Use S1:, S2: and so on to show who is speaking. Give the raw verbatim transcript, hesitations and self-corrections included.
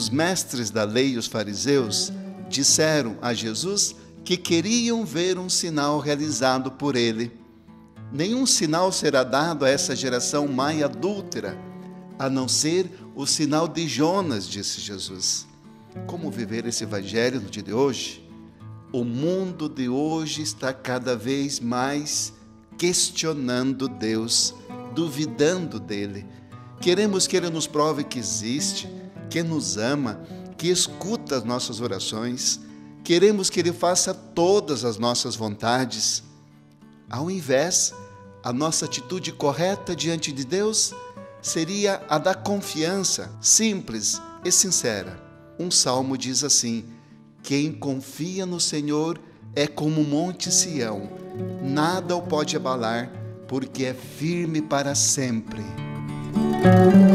S1: os mestres da lei e os fariseus disseram a Jesus que queriam ver um sinal realizado por ele. Nenhum sinal será dado a essa geração má e adúltera, a não ser o sinal de Jonas, disse Jesus. Como viver esse evangelho no dia de hoje? O mundo de hoje está cada vez mais questionando Deus, duvidando dele. Queremos que ele nos prove que existe, que nos ama, que escuta as nossas orações. Queremos que ele faça todas as nossas vontades. Ao invés, a nossa atitude correta diante de Deus seria a da confiança, simples e sincera. Um salmo diz assim: quem confia no Senhor é como o monte Sião, nada o pode abalar, porque é firme para sempre.